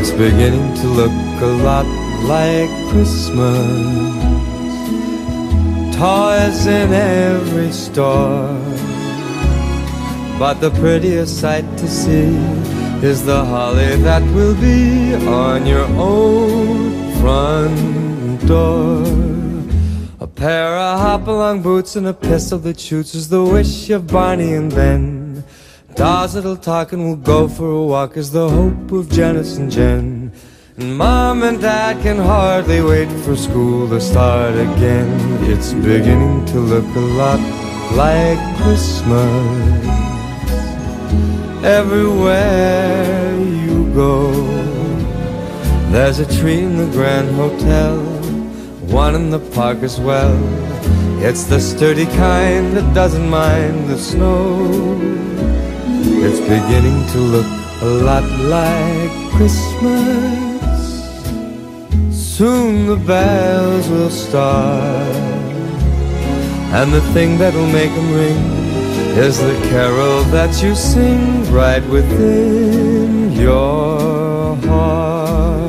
It's beginning to look a lot like Christmas. Toys in every store, but the prettiest sight to see is the holly that will be on your own front door. A pair of hop-along boots and a pistol that shoots is the wish of Barney and Ben. Dolls that'll talk and will go for a walk is the hope of Janice and Jen. And Mom and Dad can hardly wait for school to start again. It's beginning to look a lot like Christmas. Everywhere you go, there's a tree in the Grand Hotel, one in the park as well. It's the sturdy kind that doesn't mind the snow. It's beginning to look a lot like Christmas. Soon the bells will start, and the thing that'll make them ring is the carol that you sing right within your heart.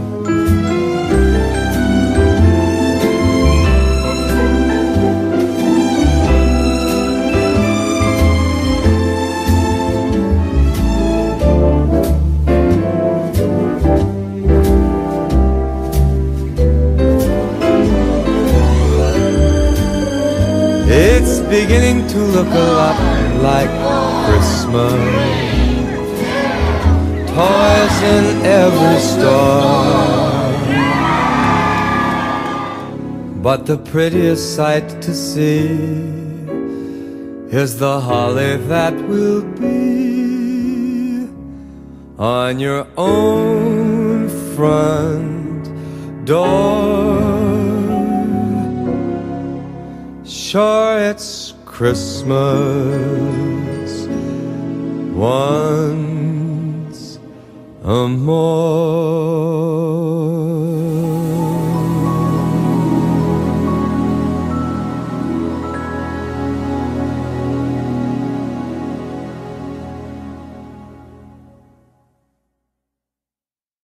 It's beginning to look a lot like Christmas. Toys in every store, but the prettiest sight to see is the holly that will be on your own front door. Sure, it's Christmas once more.